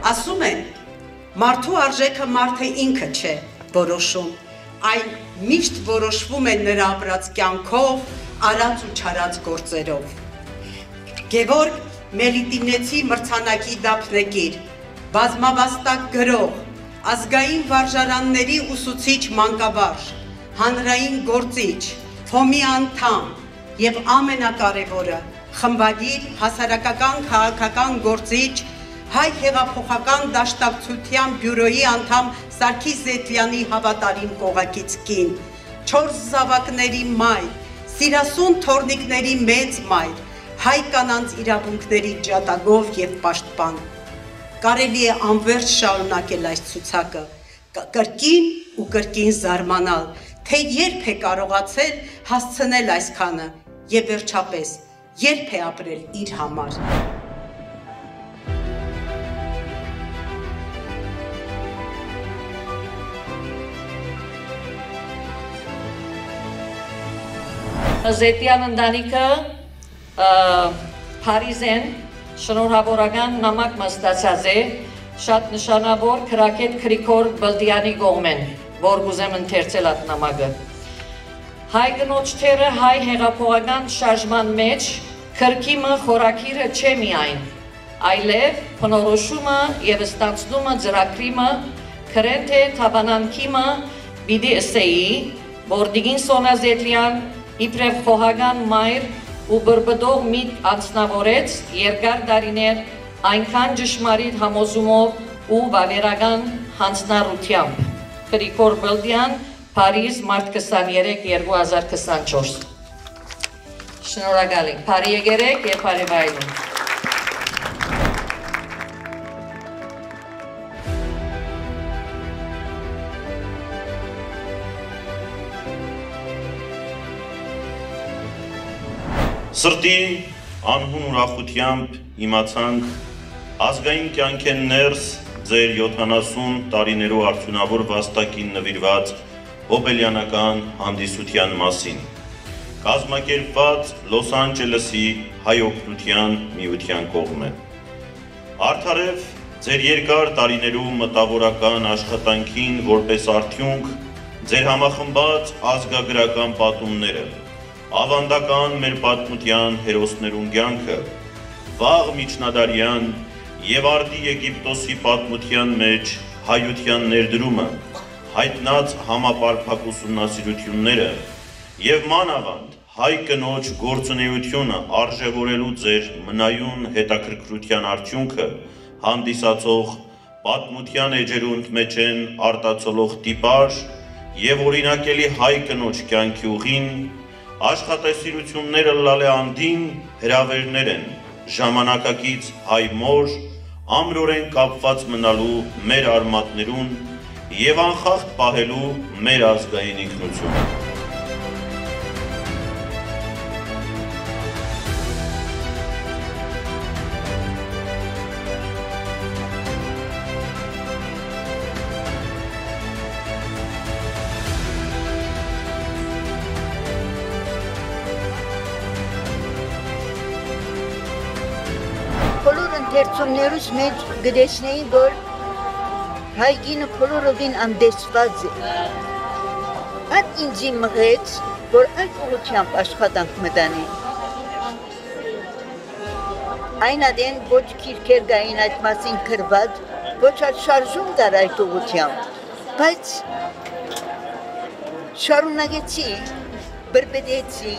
Ասում են, մարդու արժեքը մարդը ինքը չէ որոշում, այլ միշտ որոշվում է նրա ապրած կյանքով, արած ու չարած գործերով։ Գևորգ Մելիտինեցի մրցանակի դափնեկիր, բազմավաստակ գրող, ազգային վարժարանների ուսուցիչ մանկավարժ, հանրային գործիչ, թոմի անդամ և ամենակարևորը խմբագիր, հասարակական քաղաքական գործիչ, հայ հեղափոխական դաշնակցության բյուրոյի անդամ Սարգիս Զետյանի հավատարիմ կողակից կին, 4 զավակների մայր, սիրասուն թոռնիկների մեծ մայր, հայ կանանց իրավունքների ջատագով և պաշտպան։ Կարելի է անվերջ շարունակել այս ցուցակը, կրկին ու կրկին զարմանալ, թե երբ է կարողացել հասցնել այսքանը և վերջապես, երբ է ապրել իր համար։ Զետյան ընտանիքը Փարիզեն շնորհավորական նամակ մստացած է շատ նշանավոր Քրակետ Գրիգոր Բլդյանի կողմեն, որ կուզեմ ընթերցել այդ նամակը։ Հայ կնոջ թերը հայ հեղափոխական շարժման մեջ քրքիմը խորակիրը չէ միայն, այլև փնորոշումը և ստանցնումը ծրագրիմը քրեն թե թաբանանքիմը պիտի ըսեի, որ Տիկին Սոնա Զետյան իբրև խոհական մայր ու բրբդող միտք անձնավորեց երկար տարիներ այնքան ճշմարիտ համոզումով ու վավերական հանձնառությամբ։ Գրիգոր Բլդյան, Փարիզ, մարտ 23, 2024։ Շնորհակալ ենք, բարի եկերեք և բարի վայելուն։ Սրտի անհուն ուրախությամբ իմացանք ազգային կյանքեն ներս ձեր 70 տարիներու արդյունավոր վաստակին նվիրված հոբելյանական հանդիսության մասին, կազմակերպված Լոս Անջելեսի հայ օգնության միության կողմէ։ Արդարև ձեր երկար տարիներու մտավորական աշխատանքին որպես արդյունք ձեր համախմբած ազգագրական պատումները, ավանդական մեր պատմության հերոսներուն կյանքը, վաղ միջնադարյան և արդի Եգիպտոսի պատմության մեջ հայության ներդրումը, հայտնած համապարփակ ուսումնասիրությունները և մանավանդ հայ կնոջ գործունեությունը արժևորելու ձեր մնայուն հետաքրքրության արդյունքը հանդիսացող պատմության էջերու մեջ են արտացոլող տիպար և օրինակելի հայ կնոջ կյանքի ուղին, աշխատասիրությունները լալեանդին հրավերներ են ժամանակակից հայ մոր ամրորեն կապված մնալու մեր արմատներուն և անխախտ պահելու մեր ազգային ինքնությունը։ Ընթերցումներուց մեջ գտեցնեի, որ հայ կինը բոլորովին անդեսված է։ Այդ ինձի մղեց, որ այդ ուղղությամբ աշխատանք մտանի։ Այն ադեն ոչ քիրքեր գային այդ մասին գրված, ոչ այդ շարժում դար այդ ուղղությամբ, բայց շարունակեցի, բրբդեցի,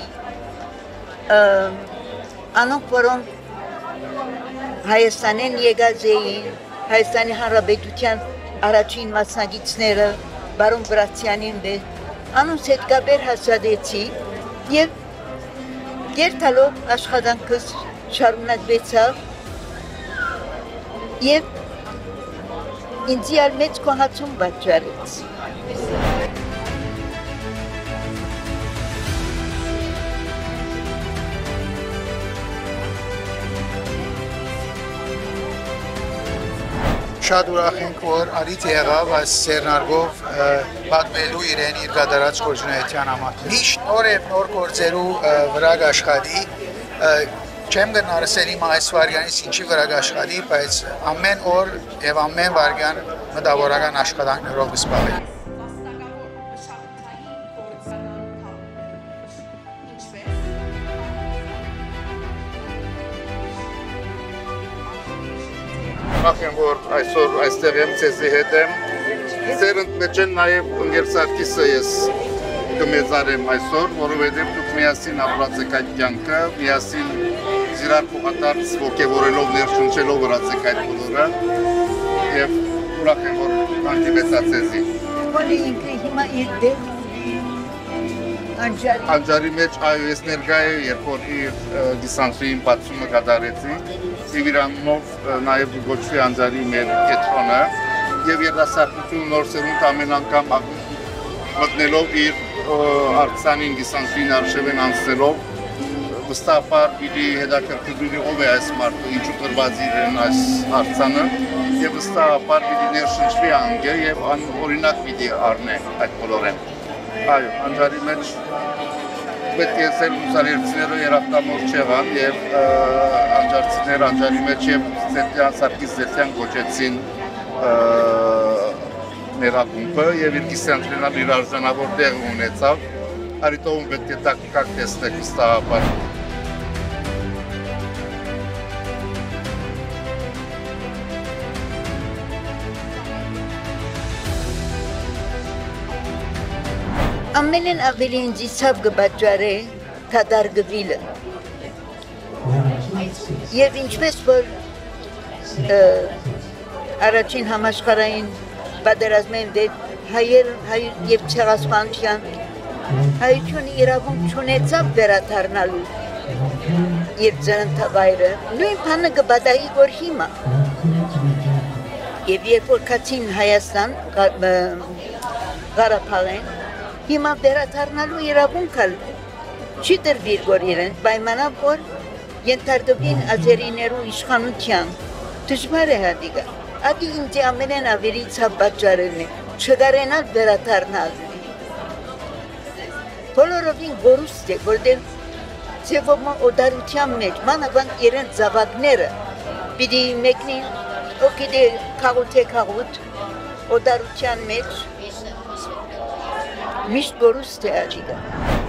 անոնք որոնք Հայաստանեն եկած էին, Հայաստանի Հանրապետության առաջին մասնագետները, բարոն Վրացյանին դեր, անոնց հետ կապեր հաստատեցի և երթալով աշխատանքս շարունակվեցավ և ինձի ալ մեծ կոհացում պատճառեց։ Շատ ուրախ ենք, որ արիթ եղավ այս սերնարգով պատմելու իրեն իր կատարած գործունեության համար։ Միշտ նոր և նոր գործերու վրա աշխատի, Չեմ գնար ասել իմ այս վարյանից ինչի վրա աշխատի, բայց ամեն օր եւ ամեն վարյան մտավորական աշխատանքներով զբաղվի։ Ուրախ եմ, որ այսօր այստեղ եմ ցեզի հետ եմ։ Սերընդ մեջ են նաև ընկեր Սարգիսը ես կմեծարեմ այսօր, որովհետև դուք միասին ապրած եք այդ կյանքը, միասին իրար փոխադարձ ոգևորելով, ներշնչելով վրացեք այդ բոլորը եւ ուրախ եմ, որ հանդիպեցա ցեզի։ Որի ինքը հիմա իր դեր Անջարի մեջ այո ես ներկա եմ, երբ որ իր դիսանսուին բացումը կատարեցի, եւ իրանով նաեւ գոչվի Անջարի մեր կետրոնը եւ երիտասարդություն նոր սերունդ ամեն անգամ մտնելով իր արձանին դիսանսուին արշավեն անցնելով վստահաբար պիտի հետաքրքրվի ով է այս մարդը, ինչու տրված իրեն այս արձանը եւ վստահաբար պիտի ներշնչվի անգե եւ օրինակ պիտի առնե այդ բոլորեն։ Այո, Անջարի մեջ պետք է ասել ուսանելիքները երախտամոռ չեղան եւ անջարցիներ Անջարի մեջ եւ Սարգիս Զետյան գոչեցին ներակումբը եւ իր կիսանդրենալ իր արժանավոր տեղ ունեցավ։ Արիտովում պետք է տակտիկ տեսնել վստահաբար։ Ամենեն ավելի ինձ ցավ կբաճարե թադարգվիլը։ Եվ ինչպես որ առաջին համաշխարհային պատերազմին դեպ հայեր եւ ցեղասպանության հայությունը իրավունք չունեցավ վերադառնալու իր ծննդավայրը, նույն բանը կբադայի որ հիմա։ Եվ երբ որ կացին Հայաստան Ղարաբաղեն հիմա վերադառնալու իրավունքը չի տրվիր որ իրեն պայմանավ որ ենթարկվին ազերիներու իշխանության դժվար է հատիկա ադի ինձ ամենեն ավելի ցավ պատճառն է չգարենալ վերադառնալ բոլորովին գորուստ է որտեղ ձևոմա օդարության մեջ մանավանդ իրեն զավակները պիտի մեկնին օգիդե քաղուտ օդարության մեջ միշտ գորուստ է ադիկա